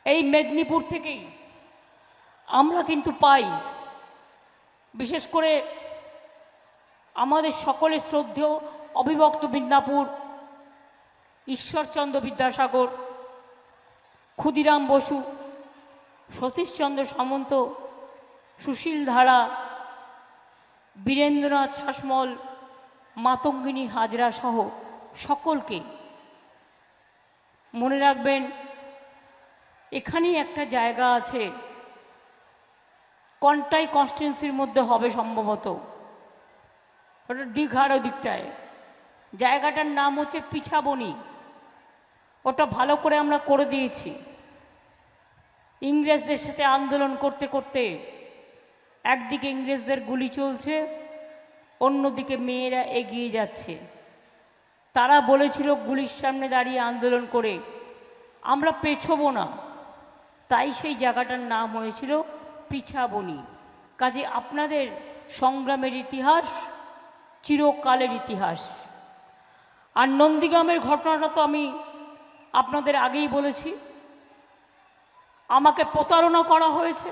এই মেদিনীপুর থেকেই আমরা কিন্তু পাই। বিশেষ করে আমাদের সকলের শ্রদ্ধেয় অবিভক্ত মিদনাপুর, ঈশ্বরচন্দ্র বিদ্যাসাগর, ক্ষুদিরাম বসু, সতীশচন্দ্র সামন্ত, সুশীল ধারা, বীরেন্দ্রনাথ শাসমল, মাতঙ্গিনী হাজরা সহ সকলকে মনে রাখবেন, এখানেই একটা জায়গা আছে, কন্টাই কনস্টিটুয়েন্সির মধ্যে হবে সম্ভবত, ওটা দীঘার দিকটায়। জায়গাটার নাম হচ্ছে পিছাবনি। ওটা ভালো করে আমরা করে দিয়েছি। ইংরেজদের সাথে আন্দোলন করতে করতে একদিকে ইংরেজদের গুলি চলছে, অন্যদিকে মেয়েরা এগিয়ে যাচ্ছে। তারা বলেছিল গুলির সামনে দাঁড়িয়ে আন্দোলন করে আমরা পেছবো না, তাই সেই জায়গাটার নাম হয়েছিল পিছাবনি। কাজে আপনাদের সংগ্রামের ইতিহাস চিরকালের ইতিহাস। আর নন্দীগ্রামের ঘটনাটা তো আমি আপনাদের আগেই বলেছি। আমাকে প্রতারণা করা হয়েছে,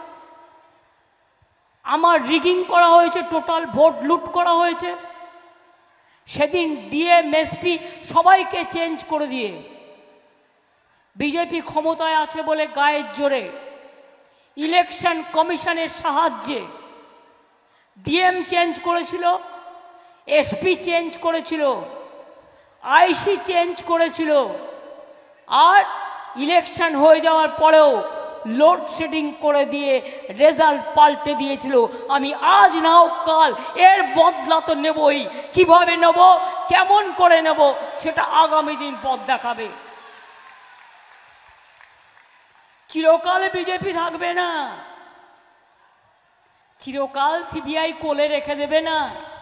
আমার রিগিং করা হয়েছে, টোটাল ভোট লুট করা হয়েছে। সেদিন ডিএম এসপি সবাইকে চেঞ্জ করে দিয়ে বিজেপি ক্ষমতায় আছে বলে গায়ের জোরে ইলেকশন কমিশনের সাহায্যে ডিএম চেঞ্জ করেছিল, এসপি চেঞ্জ করেছিল, আইসি চেঞ্জ করেছিল। আর ইলেকশন হয়ে যাওয়ার পরেও লোডশেডিং করে দিয়ে রেজাল্ট পাল্টে দিয়েছিল। আমি আজ নাও কাল এর বদলা তো নেবই। কিভাবে নেব, কেমন করে নেব, সেটা আগামী দিন পথ দেখাবে। চিরকাল বিজেপি থাকবে না, চিরকাল সিবিআই কোলে রেখে দেবে না,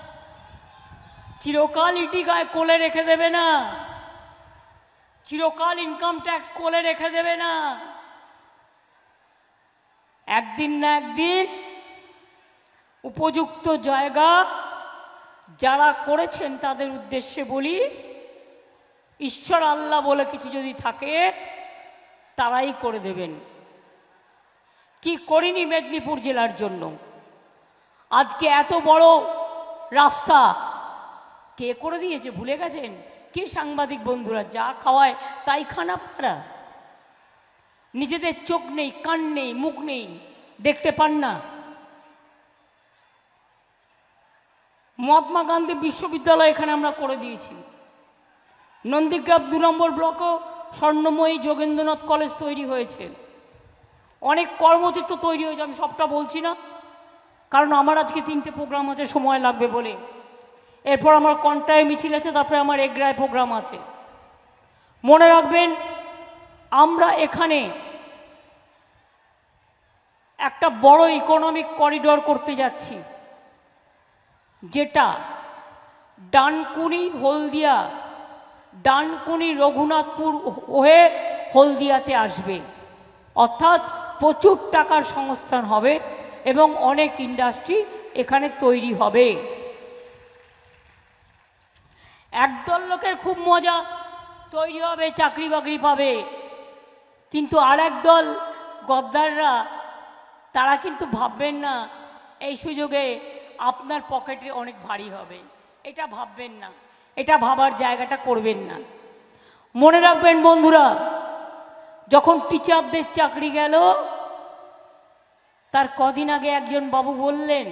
চিরকাল ইডি গায়ে কোলে রেখে দেবে না, চিরকাল ইনকাম ট্যাক্স কোলে রেখে দেবে না। একদিন না একদিন উপযুক্ত জায়গা যারা করেছেন তাদের উদ্দেশ্যে বলি, ঈশ্বর আল্লাহ বলে কিছু যদি থাকে তারাই করে দেবেন। কি করিনি মেদিনীপুর জেলার জন্য। আজকে এত বড় রাস্তা কে করে দিয়েছে ভুলে গেছেন? কি সাংবাদিক বন্ধুরা, যা খাওয়ায় তাই খান আপনারা? নিজেদের চোখ নেই, কান নেই, মুখ নেই, দেখতে পান না? মহাত্মা গান্ধী বিশ্ববিদ্যালয় এখানে আমরা করে দিয়েছি। নন্দীগ্রাম 2 নম্বর ব্লকও স্বর্ণময়ী যোগেন্দ্রনাথ কলেজ তৈরি হয়েছে। অনেক কর্মতীর্থ তৈরি হয়েছে, আমি সবটা বলছি না, কারণ আমার আজকে 3টে প্রোগ্রাম আছে, সময় লাগবে বলে। এরপর আমার কন্টায় মিছিল আছে, তারপরে আমার এগ্রায় প্রোগ্রাম আছে। মনে রাখবেন, আমরা এখানে একটা বড় ইকোনমিক করিডর করতে যাচ্ছি, যেটা ডানকুনি হলদিয়া, ডানকুনি রঘুনাথপুর হয়ে হলদিয়াতে আসবে। অর্থাৎ প্রচুর টাকার সংস্থান হবে এবং অনেক ইন্ডাস্ট্রি এখানে তৈরি হবে। একদল লোকের খুব মজা, তৈরি হবে, চাকরি বাকরি পাবে, কিন্তু আর একদল গদ্দাররা তারা কিন্তু ভাববেন না এই সুযোগে আপনার পকেটে অনেক ভারী হবে। এটা ভাববেন না, এটা ভাবার জায়গাটা করবেন না। মনে রাখবেন বন্ধুরা, যখন টিচারদের চাকরি গেল, তার কদিন আগে একজন বাবু বললেন,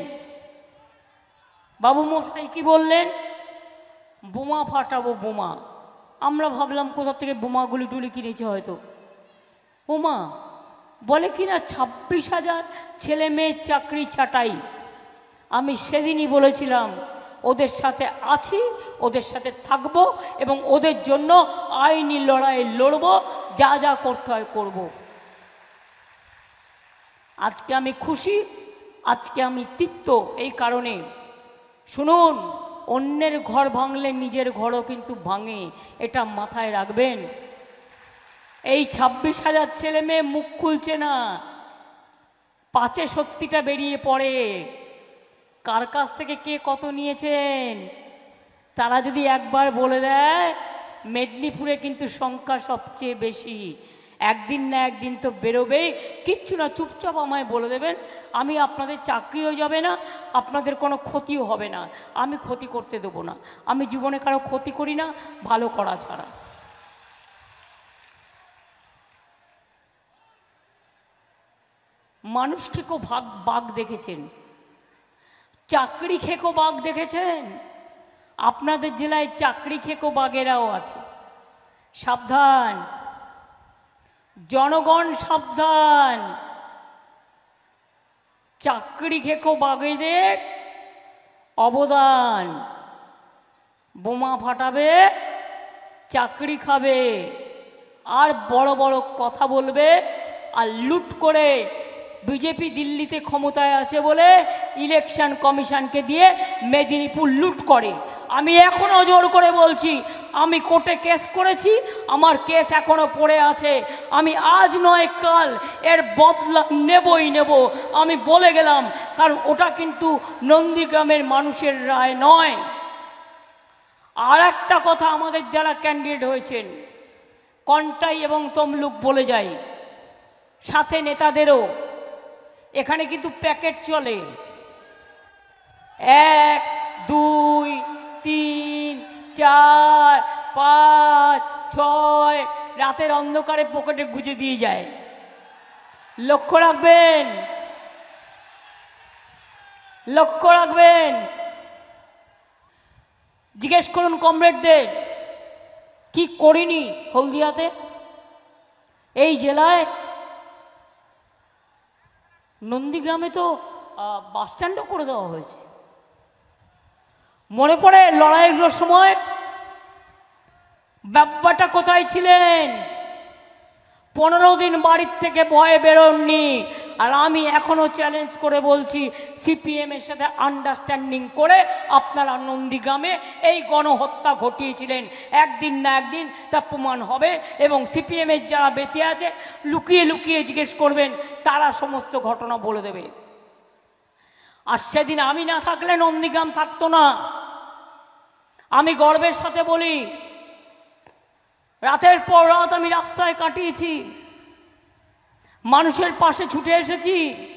বাবু মশাই কি বললেন? বোমা ফাটাবো, বোমা। আমরা ভাবলাম কোথা থেকে বোমাগুলি টুলি কিনেছে হয়তো। বোমা বলে কিনা 26,000 ছেলে মেয়ের চাকরি ছাঁটাই। আমি সেদিনই বলেছিলাম ওদের সাথে আছি, ওদের সাথে থাকব এবং ওদের জন্য আইনি লড়াই লড়ব, যা যা করতে হয় করব। আজকে আমি খুশি, আজকে আমি তৃপ্ত এই কারণে, শুনুন, অন্যের ঘর ভাঙলে নিজের ঘরও কিন্তু ভাঙে, এটা মাথায় রাখবেন। এই 26,000 ছেলে মেয়ে মুখ খুলছে না, পাছে সত্যিটা বেরিয়ে পড়ে। কার কাছ থেকে কে কত নিয়েছেন তারা যদি একবার বলে দেয়, মেদিনীপুরে কিন্তু সংখ্যা সবচেয়ে বেশি। একদিন না একদিন তো বেরোবেই, কিচ্ছু না, চুপচাপ আমায় বলে দেবেন, আমি আপনাদের চাকরিও যাবে না, আপনাদের কোনো ক্ষতিও হবে না, আমি ক্ষতি করতে দেবো না। আমি জীবনে কারো ক্ষতি করি না, ভালো করা ছাড়া। মানুষ খেকো বাঘ দেখেছেন, চাকরি খেকো বাঘ দেখেছেন? আপনাদের জেলায় চাকরি খেকো বাঘেরাও আছে। সাবধান জনগণ, সাবধান। চাকরি খেকো বাঘেদের অবদান, বোমা ফাটাবে, চাকরি খাবে, আর বড় বড় কথা বলবে, আর লুট করে বিজেপি দিল্লিতে ক্ষমতায় আছে বলে ইলেকশন কমিশনকে দিয়ে মেদিনীপুর লুট করে। আমি এখনো জোর করে বলছি, আমি কোর্টে কেস করেছি, আমার কেস এখনো পড়ে আছে, আমি আজ নয় কাল এর বদলা নেবই নেব, আমি বলে গেলাম। কারণ ওটা কিন্তু নন্দীগ্রামের মানুষের রায় নয়। আর একটা কথা, আমাদের যারা ক্যান্ডিডেট হয়েছেন, কন্টাই এবং তমলুক বলে যাই, সাথে নেতাদেরও, এখানে কিন্তু প্যাকেট চলে, 1 2 3 4 5 6, রাতের অন্ধকারে পকেটে গুজে দিয়ে যায়। লক্ষ্য রাখবেন, লক্ষ্য রাখবেন। জিজ্ঞেস করুন কমরেডদের, কি করিনি হলদিয়াতে? এই জেলায় নন্দীগ্রামে তো বাস স্ট্যান্ডও করে দেওয়া হয়েছে। মনে পড়ে লড়াইয়ের সময় ব্যাপারটা কোথায় ছিলেন? 15 দিন বাড়ির থেকে ভয়ে বেরোননি। আর আমি এখনো চ্যালেঞ্জ করে বলছি, সিপিএমের সাথে আন্ডারস্ট্যান্ডিং করে আপনারা নন্দীগ্রামে এই গণহত্যা ঘটিয়েছিলেন। একদিন না একদিন তা প্রমাণ হবে, এবং সিপিএমের যারা বেঁচে আছে লুকিয়ে লুকিয়ে জিজ্ঞেস করবেন, তারা সমস্ত ঘটনা বলে দেবে। আর সেদিন আমি না থাকলে নন্দীগ্রাম থাকতো না। আমি গর্বের সাথে বলি, রাতের পর রাত আমি রাস্তায় কাটিয়েছি, মানুষের পাশে ছুটে এসেছি,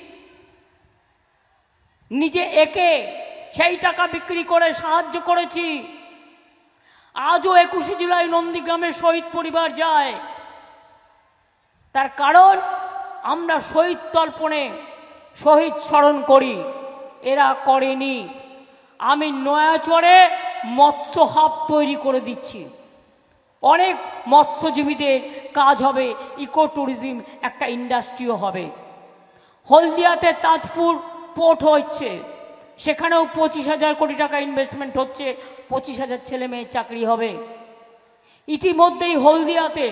নিজে একে সেই টাকা বিক্রি করে সাহায্য করেছি। আজও 21শে জুলাই নন্দীগ্রামের শহীদ পরিবার যায়, তার কারণ আমরা শহীদ তর্পণে শহীদ স্মরণ করি, এরা করেনি। আমি নয়াচরে মৎস্য হাব তৈরি করে দিচ্ছি, অনেক মৎস্যজীবীদের কাজ হবে, ইকো ট্যুরিজম একটা ইন্ডাস্ট্রিও হবে। হলদিয়াতে তাজপুর পোর্ট হচ্ছে, সেখানেও 25,000 কোটি টাকা ইনভেস্টমেন্ট হচ্ছে, 25,000 ছেলে মেয়ের চাকরি হবে। ইতিমধ্যেই হলদিয়াতে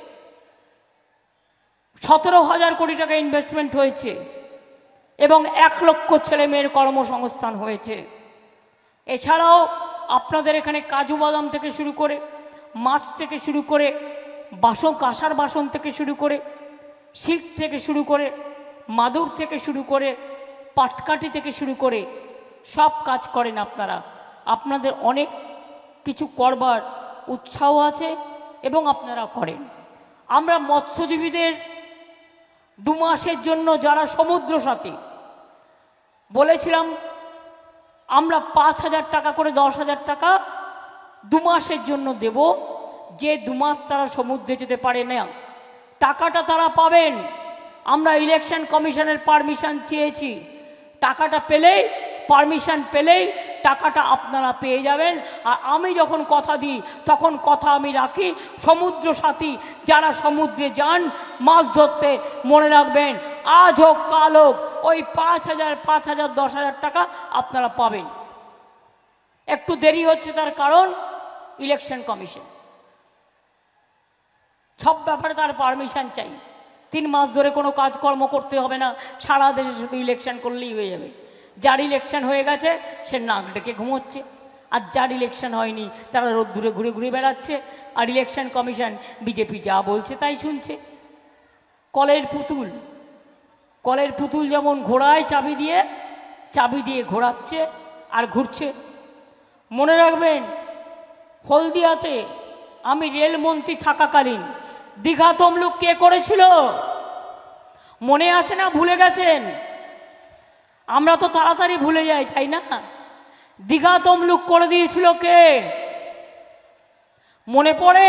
17,000 কোটি টাকা ইনভেস্টমেন্ট হয়েছে এবং 1 লক্ষ ছেলে মেয়ের কর্মসংস্থান হয়েছে। এছাড়াও আপনাদের এখানে কাজু বাদাম থেকে শুরু করে, মাছ থেকে শুরু করে, বাসন কাঁসার বাসন থেকে শুরু করে, সিল্ক থেকে শুরু করে, মাদুর থেকে শুরু করে, পাটকাঠি থেকে শুরু করে সব কাজ করেন আপনারা। আপনাদের অনেক কিছু করবার উৎসাহ আছে এবং আপনারা করেন। আমরা মৎস্যজীবীদের 2 মাসের জন্য যারা সমুদ্র সাথী বলেছিলাম, আমরা 5,000 টাকা করে 10,000 টাকা 2 মাসের জন্য দেব। যে 2 মাস তারা সমুদ্রে যেতে পারে না, টাকাটা তারা পাবেন। আমরা ইলেকশন কমিশনের পারমিশন চেয়েছি, টাকাটা পেলেই, পারমিশন পেলেই টাকাটা আপনারা পেয়ে যাবেন। আর আমি যখন কথা দিই তখন কথা আমি রাখি। সমুদ্র সাথী যারা সমুদ্রে যান মাছ ধরতে, মনে রাখবেন আজ হোক কাল হোক ওই 5,000, 5,000, 10,000 টাকা আপনারা পাবেন। একটু দেরি হচ্ছে, তার কারণ ইলেকশন কমিশন, সব ব্যাপারে তার পারমিশন চাই। 3 মাস ধরে কোনো কাজকর্ম করতে হবে না, সারা দেশে শুধু ইলেকশন করলেই হয়ে যাবে। যার ইলেকশন হয়ে গেছে সে নাক ডেকে ঘুমোচ্ছে, আর যার ইলেকশন হয়নি তারা রোদ্দুরে ঘুরে ঘুরে বেড়াচ্ছে, আর ইলেকশন কমিশন বিজেপি যা বলছে তাই শুনছে। কলের পুতুল, কলের পুতুল যেমন ঘোড়ায় চাবি দিয়ে ঘোরাচ্ছে আর ঘুরছে। মনে রাখবেন, হলদিয়াতে আমি রেলমন্ত্রী থাকাকালীন দীঘা তমলুক কে করেছিল? মনে আছে না ভুলে গেছেন? আমরা তো তাড়াতাড়ি ভুলে যাই, তাই না? দীঘা তমলুক করে দিয়েছিল কে? মনে পড়ে?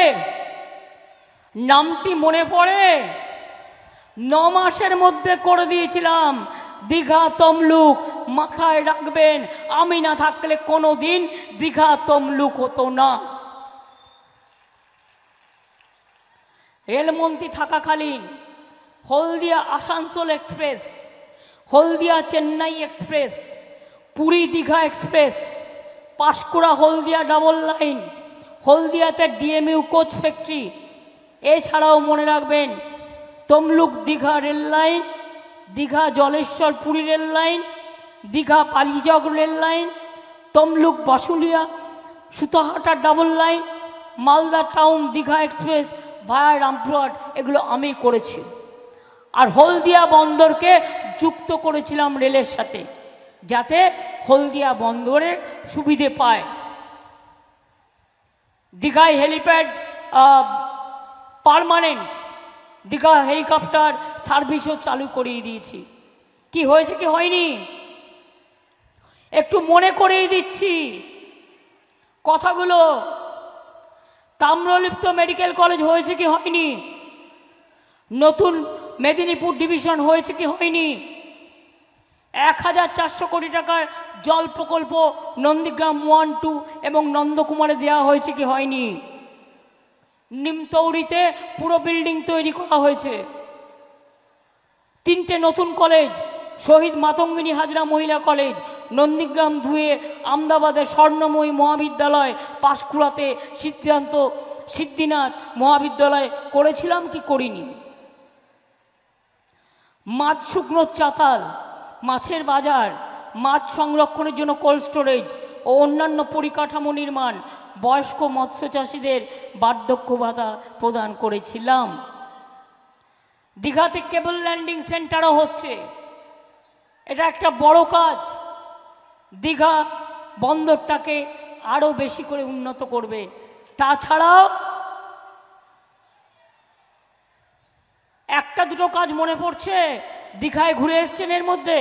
নামটি মনে পড়ে? 9 মাসের মধ্যে করে দিয়েছিলাম দীঘা তমলুক। মাথায় রাখবেন, আমি না থাকলে কোনো দিন দীঘা তমলুক হতো না। রেলমন্ত্রী থাকাকালীন Haldia Asansol express, Haldia Chennai express, Puri Digha express, Panskura Haldia double line, হলদিয়াতে ডিএমইউ কোচ ফ্যাক্টরি, এছাড়াও মনে রাখবেন Tamluk Digha rail line, Digha Jaleswar Puri rail line, Digha Palichak rail line, Tamluk Basulia Sutahata double line, Malda town Digha express via Rampurhat, এগুলো আমি করেছি। আর হলদিয়া বন্দরকে যুক্ত করেছিলাম রেলের সাথে, যাতে হলদিয়া বন্দরের সুবিধে পায়। দীঘায় হেলিপ্যাড পার্মানেন্ট, দীঘা হেলিকপ্টার সার্ভিসও চালু করিয়ে দিয়েছি। কি হয়েছে কি হয়নি একটু মনে করিয়ে দিচ্ছি কথাগুলো। তাম্রলিপ্ত মেডিকেল কলেজ হয়েছে কি হয়নি? নতুন মেদিনীপুর ডিভিশন হয়েছে কি হয়নি? 1400 কোটি টাকার জল প্রকল্প নন্দীগ্রাম 1, 2 এবং নন্দকুমারে দেওয়া হয়েছে কি হয়নি? নিমতৌড়িতে পুরো বিল্ডিং তৈরি করা হয়েছে। 3টে নতুন কলেজ, শহীদ মাতঙ্গিনী হাজরা মহিলা কলেজ, নন্দীগ্রাম 2-এ আমদাবাদে স্বর্ণময়ী মহাবিদ্যালয়, পাঁশকুড়াতে সিদ্ধিনাথ মহাবিদ্যালয় করেছিলাম কি করিনি? মাছ শুকনো চাতাল, মাছের বাজার, মাছ সংরক্ষণের জন্য কোল্ড স্টোরেজ ও অন্যান্য পরিকাঠামো নির্মাণ, বয়স্ক মৎস্য চাষীদের বার্ধক্য ভাতা প্রদান করেছিলাম। দীঘাতে কেবল ল্যান্ডিং সেন্টারও হচ্ছে, এটা একটা বড় কাজ। দীঘা বন্দরটাকে আরও বেশি করে উন্নত করবে। তাছাড়াও একটা দুটো কাজ মনে পড়ছে, দীঘায় ঘুরে এসছেন এর মধ্যে।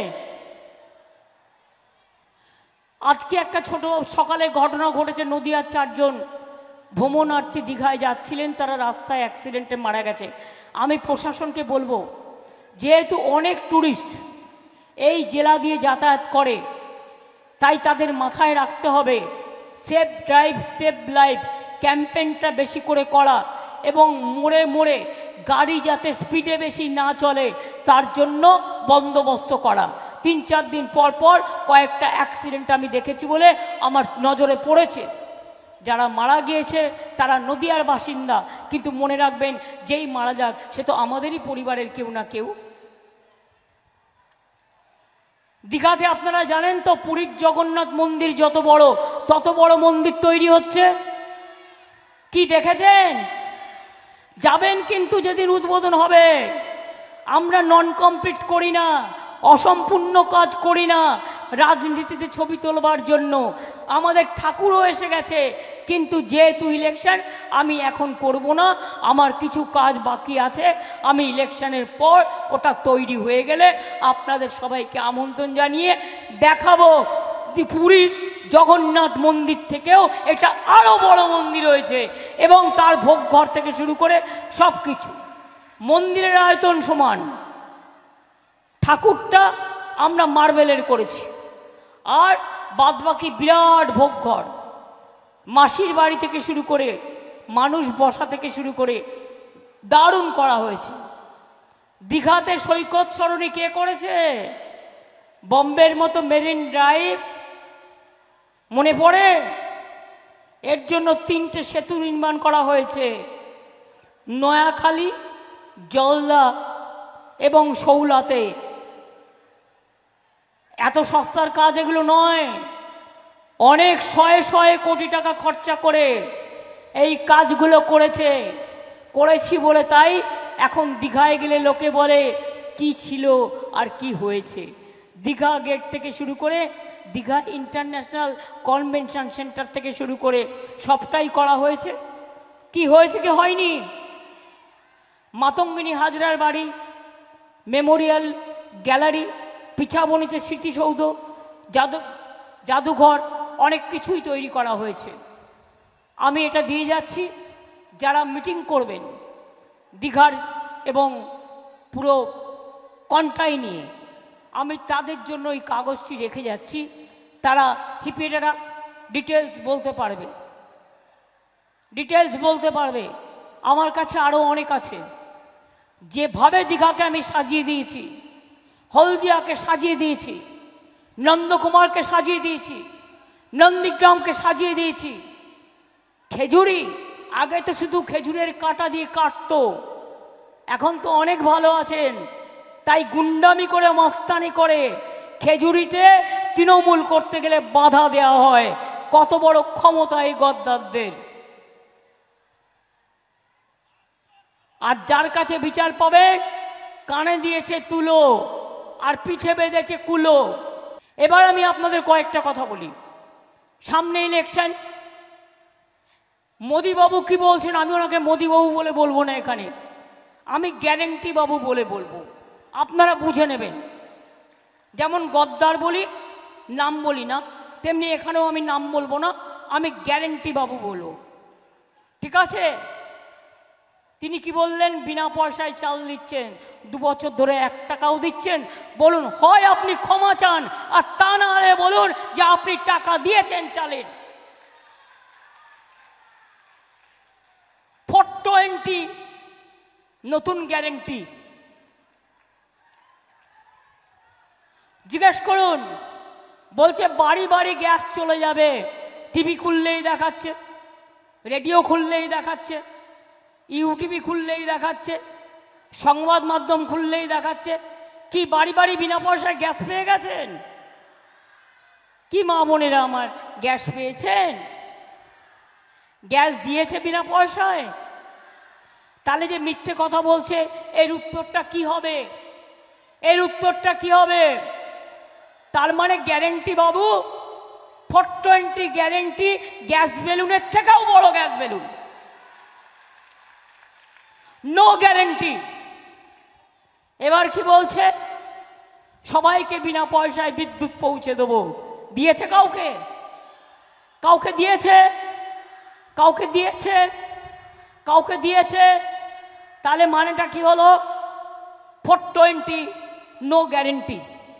আজকে একটা ছোট সকালে ঘটনা ঘটেছে, নদিয়ার 4 জন ভ্রমণার্থী দীঘায় যাচ্ছিলেন, তারা রাস্তায় অ্যাক্সিডেন্টে মারা গেছে। আমি প্রশাসনকে বলবো, যেহেতু অনেক ট্যুরিস্ট এই জেলা দিয়ে যাতায়াত করে, তাই তাদের মাথায় রাখতে হবে সেফ ড্রাইভ সেভ লাইফ ক্যাম্পেইনটা বেশি করে করা, এবং মোড়ে মোড়ে গাড়ি যাতে স্পিডে বেশি না চলে তার জন্য বন্দোবস্ত করা। 3-4 দিন পর পর কয়েকটা অ্যাক্সিডেন্ট আমি দেখেছি বলে আমার নজরে পড়েছে। যারা মারা গিয়েছে তারা নদিয়ার বাসিন্দা, কিন্তু মনে রাখবেন যেই মারা যাক সে তো আমাদেরই পরিবারের কেউ না কেউ। দীঘাতে আপনারা জানেন তো, পুরীর জগন্নাথ মন্দির যত বড় তত বড় মন্দির তৈরি হচ্ছে। কি দেখেছেন? যাবেন কিন্তু যেদিন উদ্বোধন হবে। আমরা নন কমপ্লিট করি না, অসম্পূর্ণ কাজ করি না রাজনীতিতে ছবি তোলবার জন্য। আমাদের ঠাকুরও এসে গেছে, কিন্তু যেহেতু ইলেকশন আমি এখন করব না, আমার কিছু কাজ বাকি আছে। আমি ইলেকশনের পর ওটা তৈরি হয়ে গেলে আপনাদের সবাইকে আমন্ত্রণ জানিয়ে দেখাবো পুরীর জগন্নাথ মন্দির থেকেও এটা আরো বড় মন্দির হয়েছে, এবং তার ভোগ ঘর থেকে শুরু করে সব কিছু। মন্দিরের আয়তন সমান। ঠাকুরটা আমরা মার্বেলের করেছি, আর বাদবাকি বিরাট ভোগঘর, মাসির বাড়ি থেকে শুরু করে মানুষ বসা থেকে শুরু করে দারুণ করা হয়েছে। দীঘাতে সৈকত সরণি কে করেছে? বম্বের মতো মেরিন ড্রাইভ মনে পড়ে? এর জন্য 3টে সেতু নির্মাণ করা হয়েছে, নয়াখালী, জলদা এবং শৌলাতে। এত সস্তার কাজ এগুলো নয়, অনেক শয়ে কোটি টাকা খরচা করে এই কাজগুলো করেছি বলে তাই এখন দীঘায় গেলে লোকে বলে কি ছিল আর কি হয়েছে। দীঘা গেট থেকে শুরু করে দীঘা ইন্টারন্যাশনাল কনভেনশন সেন্টার থেকে শুরু করে সবটাই করা হয়েছে। কি হয়েছে কি হয়নি? মাতঙ্গিনী হাজরার বাড়ি, মেমোরিয়াল গ্যালারি, পিছাবনিতে স্মৃতিসৌধ, জাদুঘর, অনেক কিছুই তৈরি করা হয়েছে। আমি এটা দিয়ে যাচ্ছি, যারা মিটিং করবেন দীঘার এবং পুরো কন্টাই নিয়ে, আমি তাদের জন্য এই কাগজটি রেখে যাচ্ছি। তারা হিপিয়েটারা ডিটেলস বলতে পারবে। আমার কাছে আরও অনেক আছে। যেভাবে দীঘাকে আমি সাজিয়ে দিয়েছি, হলদিয়াকে সাজিয়ে দিয়েছি, নন্দকুমারকে সাজিয়ে দিয়েছি, নন্দীগ্রামকে সাজিয়ে দিয়েছি। খেজুরি আগে তো শুধু খেজুরের কাঁটা দিয়ে কাটতো, এখন তো অনেক ভালো আছেন, তাই গুন্ডামি করে মস্তানি করে খেজুরিতে তৃণমূল করতে গেলে বাধা দেওয়া হয়। কত বড় ক্ষমতা এই গদ্দারদের! আর যার কাছে বিচার পাবে, কানে দিয়েছে তুলো আর পিঠে বেঁধেছে কুলো। এবার আমি আপনাদের কয়েকটা কথা বলি। সামনে ইলেকশন, মোদিবাবু কি বলছেন, আমি ওনাকে মোদিবাবু বলে বলবো না, এখানে আমি গ্যারেন্টি বাবু বলে বলবো, আপনারা বুঝে নেবেন। যেমন গদ্দার বলি, নাম বলি না, তেমনি এখানেও আমি নাম বলবো না, আমি গ্যারেন্টি বাবু বলবো, ঠিক আছে? তিনি কি বললেন? বিনা পয়সায় চাল দিচ্ছেন, 2 বছর ধরে 1 টাকাও দিচ্ছেন। বলুন, হয় আপনি ক্ষমা চান, আর তা না হলে বলুন যে আপনি টাকা দিয়েছেন চালের। 420 নতুন গ্যারেন্টি। জিজ্ঞেস করুন, বলছে বাড়ি বাড়ি গ্যাস চলে যাবে। টিভি খুললেই দেখাচ্ছে, রেডিও খুললেই দেখাচ্ছে, ইউটিভি খুললেই দেখাচ্ছে, সংবাদ মাধ্যম খুললেই দেখাচ্ছে। কি বাড়ি বাড়ি বিনা পয়সায় গ্যাস পেয়ে গেছেন? কি মা বোনেরা আমার, গ্যাস পেয়েছেন? গ্যাস দিয়েছে বিনা পয়সায়? তাহলে যে মিথ্যে কথা বলছে, এর উত্তরটা কি হবে? এর উত্তরটা কি হবে? তার মানে গ্যারেন্টি বাবু 420 গ্যারেন্টি গ্যাস বেলুনের থেকেও বড় গ্যাস বেলুন। No guarantee. এবার কি বলছে? সবাইকে বিনা পয়সায় বিদ্যুৎ পৌঁছে দেবো। দিয়েছে কাউকে? কাউকে দিয়েছে? কাউকে দিয়েছে? কাউকে দিয়েছে? তাহলে মানেটা কি হলো? 420 নো গ্যারেন্টি।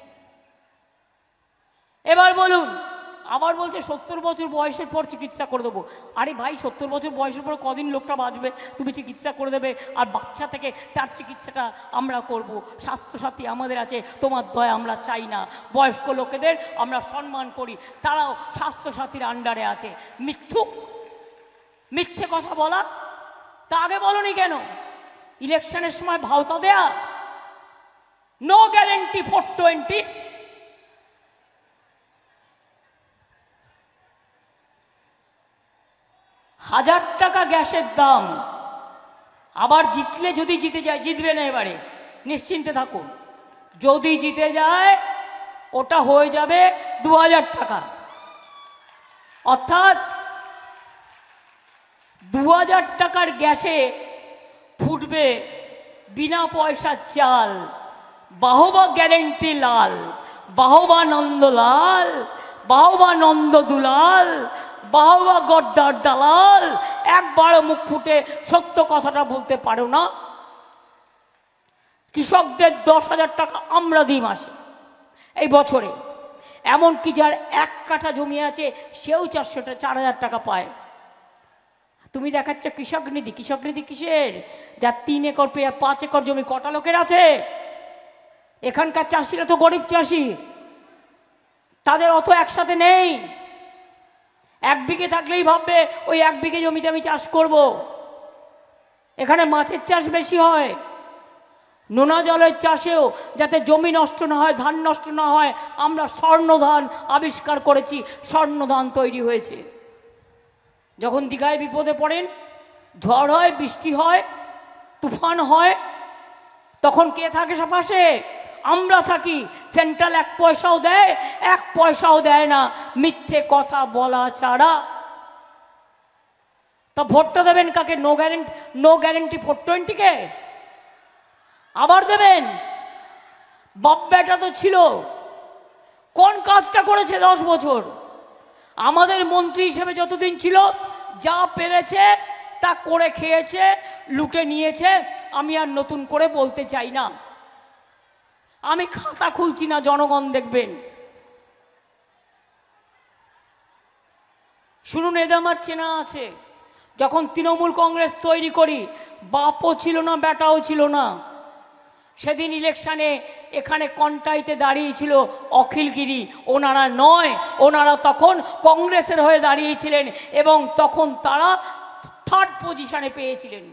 এবার বলুন, আবার বলছে 70 বছর বয়সের পর চিকিৎসা করে দেবো। আরে ভাই, 70 বছর বয়সের পর কদিন লোকটা বাঁচবে? তুমি চিকিৎসা করে দেবে, আর বাচ্চা থেকে তার চিকিৎসাটা আমরা করব। স্বাস্থ্যসাথী আমাদের আছে, তোমার দয়া আমরা চাই না। বয়স্ক লোকেদের আমরা সম্মান করি, তারাও স্বাস্থ্যসাথীর আন্ডারে আছে। মিথ্যে কথা বলা, তা আগে বলনি কেন? ইলেকশনের সময় ভাওতা দেয়া। No guarantee 420। হাজার টাকা গ্যাসের দাম। আবার জিতলে, যদি জিতে যায়, জিতবে না এবারে, নিশ্চিন্তে থাকুন, যদি জিতে যায় ওটা হয়ে যাবে 2000 টাকা। অর্থাৎ 2000 টাকার গ্যাসে ফুটবে বিনা পয়সার চাল। বাহবা গ্যারেন্টি লাল, বাহবা নন্দলাল, বাহবা নন্দ দুলাল, বাহবা গদ্দার দালাল। একবার মুখ ফুটে সত্য কথাটা বলতে পারো না? কৃষকদের 10,000 টাকা আমরা দিই মাসে, এই বছরে। এমনকি যার 1 কাঠা জমি আছে সেও 4,000 টাকা পায়। তুমি দেখাচ্ছ কৃষক নিধি। কৃষক নিধি কিসের? যার 3 একর 5 একর জমি, কটা লোকের আছে? এখানকার চাষিরা তো গরিব চাষি, তাদের অত একসাথে নেই। 1 বিঘে থাকলেই ভাববে ওই 1 বিঘে জমিতে আমি চাষ করব। এখানে মাছের চাষ বেশি হয়, নোনা জলের চাষেও যাতে জমি নষ্ট না হয়, ধান নষ্ট না হয়, আমরা স্বর্ণধান আবিষ্কার করেছি। স্বর্ণধান তৈরি হয়েছে। যখন দীঘায় বিপদে পড়েন, ঝড় হয়, বৃষ্টি হয়, তুফান হয়, তখন কে থাকে পাশে? আমরা থাকি। সেন্ট্রাল 1 পয়সাও দেয়, 1 পয়সাও দেয় না, মিথ্যে কথা বলা ছাড়া। তা ভোটটা দেবেন কাকে? নো গ্যারেন্টি 420 কে? আবার দেবেন? বাপ বেটা তো ছিল, কোন কাজটা করেছে 10 বছর? আমাদের মন্ত্রী হিসেবে যতদিন ছিল যা পেরেছে তা করে খেয়েছে, লুটে নিয়েছে। আমি আর নতুন করে বলতে চাই না, আমি খাতা খুলছি না, জনগণ দেখবেন। শুনুন, এদের আমার চেনা আছে। যখন তৃণমূল কংগ্রেস তৈরি করি, বাপও ছিল না, বেটাও ছিল না। সেদিন ইলেকশানে এখানে কন্টাইতে দাঁড়িয়েছিল অখিলগিরি, ওনারা নয়, ওনারা তখন কংগ্রেসের হয়ে দাঁড়িয়েছিলেন এবং তখন তারা 3rd পজিশনে পেয়েছিলেন।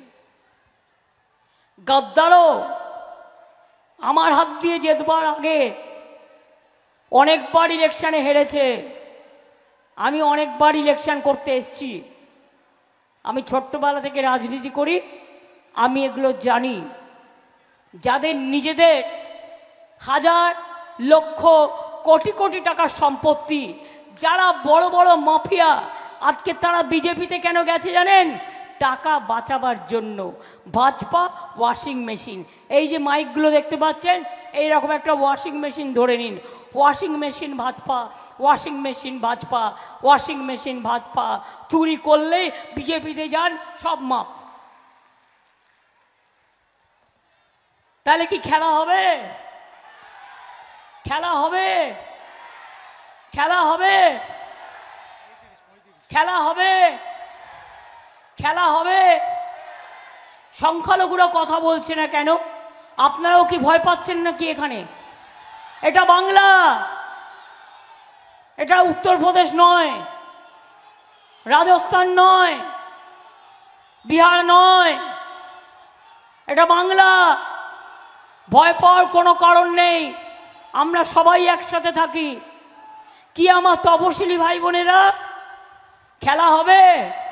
গদ্দারও আমার হাত দিয়ে জেতবার আগে অনেকবার ইলেকশানে হেরেছে। আমি অনেকবার ইলেকশন করতে এসেছি, আমি ছোট্টবেলা থেকে রাজনীতি করি, আমি এগুলো জানি। যাদের নিজেদের হাজার লক্ষ কোটি কোটি টাকার সম্পত্তি, যারা বড় বড় মাফিয়া, আজকে তারা বিজেপিতে কেন গেছে জানেন? টাকা বাঁচাবার জন্য। ভাজপা ওয়াশিং মেশিন, এই যে মাইকগুলো দেখতে পাচ্ছেন, এইরকম একটা ওয়াশিং মেশিন ধরে নিন। Washing machine Bhajpa, washing machine Bhajpa, washing machine Bhajpa. চুরি করলেই বিজেপিতে যান, সব মাপ। তাহলে কি খেলা হবে? খেলা হবে? খেলা হবে? খেলা হবে? খেলা হবে? সংখ্যালঘুরা কথা বলছে না কেন? আপনারাও কি ভয় পাচ্ছেন নাকি? এখানে এটা বাংলা, এটা উত্তরপ্রদেশ নয়, রাজস্থান নয়, বিহার নয়, এটা বাংলা। ভয় পাওয়ার কোনো কারণ নেই, আমরা সবাই একসাথে থাকি। কি আমার তপশিলি ভাই বোনেরা, খেলা হবে?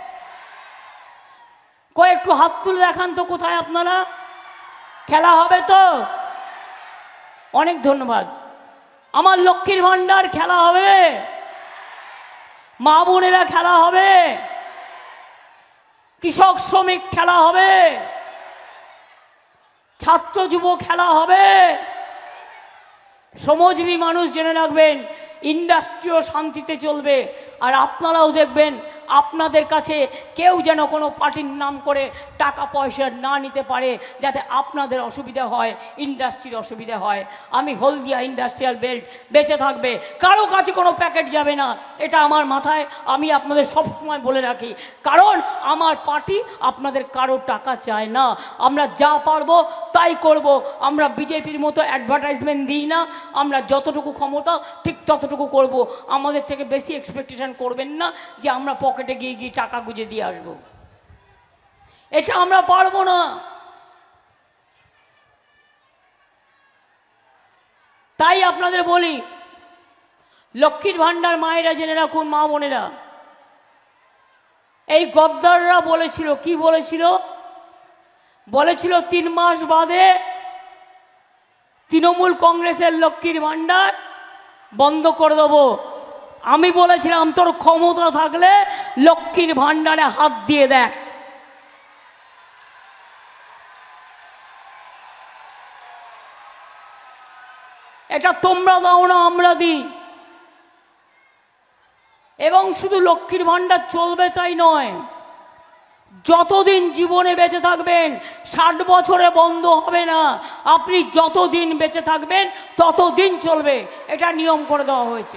একটু হাত তুলে দেখান তো, কোথায় আপনারা? খেলা হবে তো? অনেক ধন্যবাদ। আমার লক্ষ্মীর ভান্ডার খেলা হবে, মা বোনেরা খেলা হবে, কৃষক শ্রমিক খেলা হবে, ছাত্র যুব খেলা হবে। শ্রমজীবী মানুষ জেনে রাখবেন, ইন্ডাস্ট্রিও শান্তিতে চলবে। আর আপনারাও দেখবেন, আপনাদের কাছে কেউ যেন কোনো পার্টির নাম করে টাকা পয়সা না নিতে পারে, যাতে আপনাদের অসুবিধা হয়, ইন্ডাস্ট্রির অসুবিধা হয়। আমি হলদিয়া ইন্ডাস্ট্রিয়াল বেল্ট বেঁচে থাকবে, কারো কাছে কোনো প্যাকেট যাবে না, এটা আমার মাথায়, আমি আপনাদের সবসময় বলে রাখি। কারণ আমার পার্টি আপনাদের কারো টাকা চায় না, আমরা যা পারবো তাই করব। আমরা বিজেপির মতো অ্যাডভার্টাইজমেন্ট দিই না, আমরা যতটুকু ক্ষমতা ঠিক ততটুকু করব। আমাদের থেকে বেশি এক্সপেকটেশন করবেন না যে আমরা পকেটে গিয়ে গিয়ে টাকা গুঁজে দিয়ে আসবো, এটা আমরা পারবো না। তাই আপনাদের বলি, লক্ষ্মীর ভান্ডার মায়েরা জেনে রাখুন, মা বোনেরা। এই গদ্দাররা বলেছিল, কি বলেছিল? বলেছিল 3 মাস বাদে তৃণমূল কংগ্রেসের লক্ষ্মীর ভান্ডার বন্ধ করে দেবো। আমি বলেছিলাম, তোর ক্ষমতা থাকলে লক্ষ্মীর ভান্ডারে হাত দিয়ে দেখ। এটা তোমরা দাও না, আমরা দিই। এবং শুধু লক্ষ্মীর ভান্ডার চলবে তাই নয়, যতদিন জীবনে বেঁচে থাকবেন, 60 বছরে বন্ধ হবে না। আপনি যতদিন বেঁচে থাকবেন ততদিন চলবে, এটা নিয়ম করে দেওয়া হয়েছে।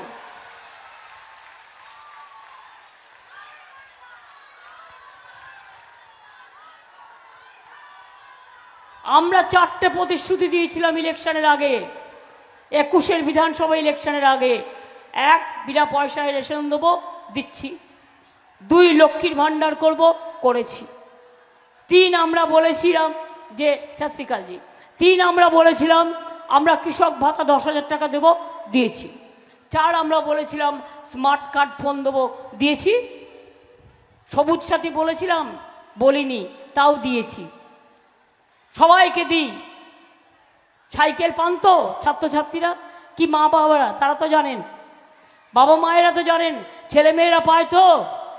আমরা 4টে প্রতিশ্রুতি দিয়েছিলাম ইলেকশনের আগে, 21-এর বিধানসভা ইলেকশনের আগে। 1, বিনা পয়সায় রেশন দেবো, দিচ্ছি। 2, লক্ষ্মীর ভান্ডার করব, করেছি। 3, আমরা বলেছিলাম যে সত্যিকালজি 3, আমরা বলেছিলাম আমরা কৃষক ভাতা 10,000 টাকা দেবো, দিয়েছি। 4, আমরা বলেছিলাম স্মার্ট কার্ড ফোন দেবো, দিয়েছি। সবুজ সাথী বলেছিলাম, বলিনি, তাও দিয়েছি। সবাইকে দিই। সাইকেল পান তো ছাত্রছাত্রীরা, কি মা বাবারা, তারা তো জানেন, বাবা মায়েরা তো জানেন, ছেলে মেয়েরা পায় তো।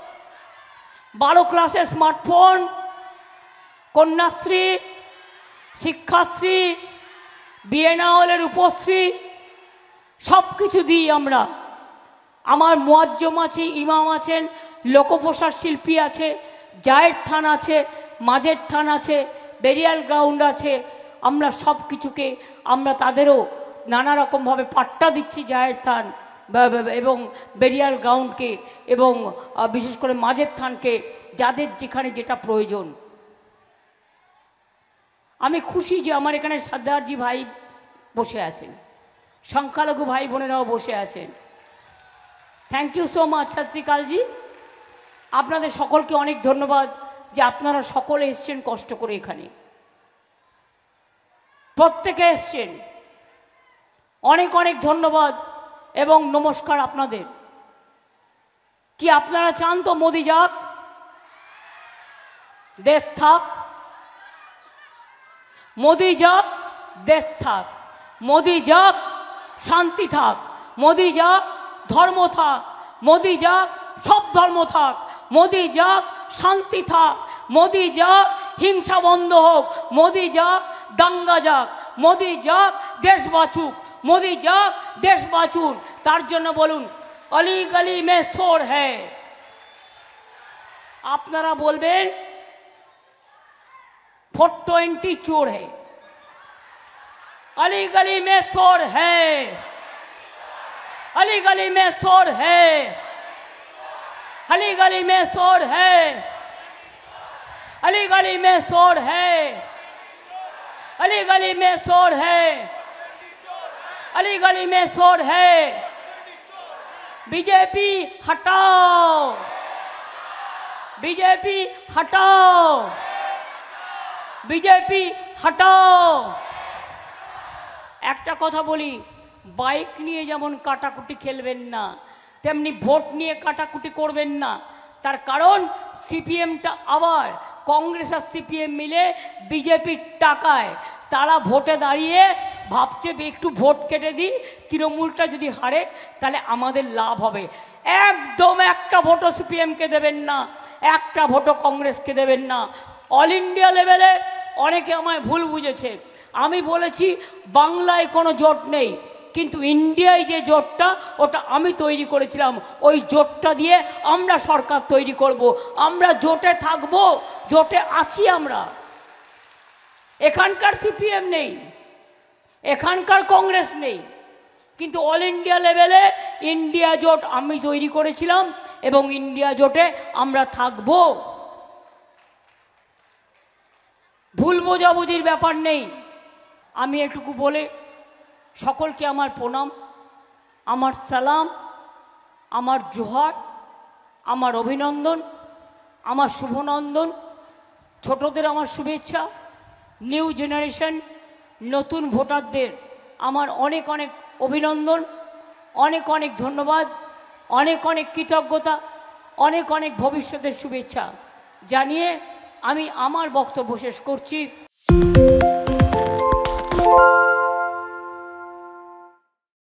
12 ক্লাসে স্মার্টফোন, কন্যাশ্রী, শিক্ষাশ্রী, বিএনআওয়ালের উপশ্রী সব কিছু দিই আমরা। আমার মুয়াজ্জম আছে, ইমাম আছেন, লোকপ্রসার শিল্পী আছে, জায়ের থান আছে, মাঝের থান আছে, বেরিয়াল গ্রাউন্ড আছে। আমরা সব কিছুকে আমরা তাদেরও নানা রকমভাবে পাট্টা দিচ্ছি, জায়ের থান এবং বেরিয়াল গ্রাউন্ডকে এবং বিশেষ করে মাঝের থানকে, যাদের যেখানে যেটা প্রয়োজন। আমি খুশি যে আমার এখানে সর্দারজি ভাই বসে আছেন, সংখ্যালঘু ভাই বোনেরাও বসে আছেন। থ্যাংক ইউ সো মাচ সত শ্রী আকালজি। আপনাদের সকলকে অনেক ধন্যবাদ যে আপনারা সকলে এসছেন কষ্ট করে, এখানে প্রত্যেকে এসছেন। অনেক অনেক ধন্যবাদ এবং নমস্কার আপনাদের। কি আপনারা চান তো মোদি যাক, দেশ থাক? মোদি যাক, দেশ থাক। মোদি যাক, শান্তি থাক। মোদি যাক, ধর্ম থাক। মোদি যাক, সব ধর্ম থাক। মোদি যাক, শান্তি থাক। মোদি যাক, হিংসা বন্ধ হোক। মোদি যাক, দাঙ্গা যাক। মোদি যাক, দেশ বাঁচুক। মোদি যাক, দেশ বাঁচুন। তার জন্য বলুন অলি গলি মে শোর হ্যায়। আপনারা বলবেন 420 चोर है। अली गली में शोर है, अली गली में शोर है, अली गली में शोर है, अली गली में शोर है, अली गली में शोर है, अली गली में शोर है। बीजेपी हटाओ, बीजेपी हटाओ, बीजेपी हटाओ। একটা কথা বলি, বাইক নিয়ে যেমন কাটাকুটি খেলবেন না, তেমনি ভোট নিয়ে কাটাকুটি করবেন না। তার কারণ সিপিএমটা আবার কংগ্রেস আর সিপিএম মিলে বিজেপির টাকায় তারা ভোটে দাঁড়িয়ে ভাবছে একটু ভোট কেটে দিই, তৃণমূলটা যদি হারে তাহলে আমাদের লাভ হবে। একদম একটা ভোটও সিপিএমকে দেবেন না, একটা ভোটও কংগ্রেসকে দেবেন না। অল ইন্ডিয়া লেভেলে অনেকে আমায় ভুল বুঝেছে। আমি বলেছি বাংলায় কোনো জোট নেই, কিন্তু ইন্ডিয়ায় যে জোটটা ওটা আমি তৈরি করেছিলাম। ওই জোটটা দিয়ে আমরা সরকার তৈরি করব। আমরা জোটে থাকবো, জোটে আছি আমরা। এখানকার সিপিএম নেই, এখানকার কংগ্রেস নেই, কিন্তু অল ইন্ডিয়া লেভেলে ইন্ডিয়া জোট আমি তৈরি করেছিলাম এবং ইন্ডিয়া জোটে আমরা থাকবো। ভুল বোঝাবুঝির ব্যাপার নেই। আমি এটুকু বলে সকলকে আমার প্রণাম, আমার সালাম, আমার জোহার, আমার অভিনন্দন, আমার শুভনন্দন, ছোটদের আমার শুভেচ্ছা, নিউ জেনারেশন নতুন ভোটারদের আমার অনেক অনেক অভিনন্দন, অনেক অনেক ধন্যবাদ, অনেক অনেক কৃতজ্ঞতা, অনেক অনেক ভবিষ্যতের শুভেচ্ছা জানিয়ে আমি আমার বক্তব্য শেষ করছি।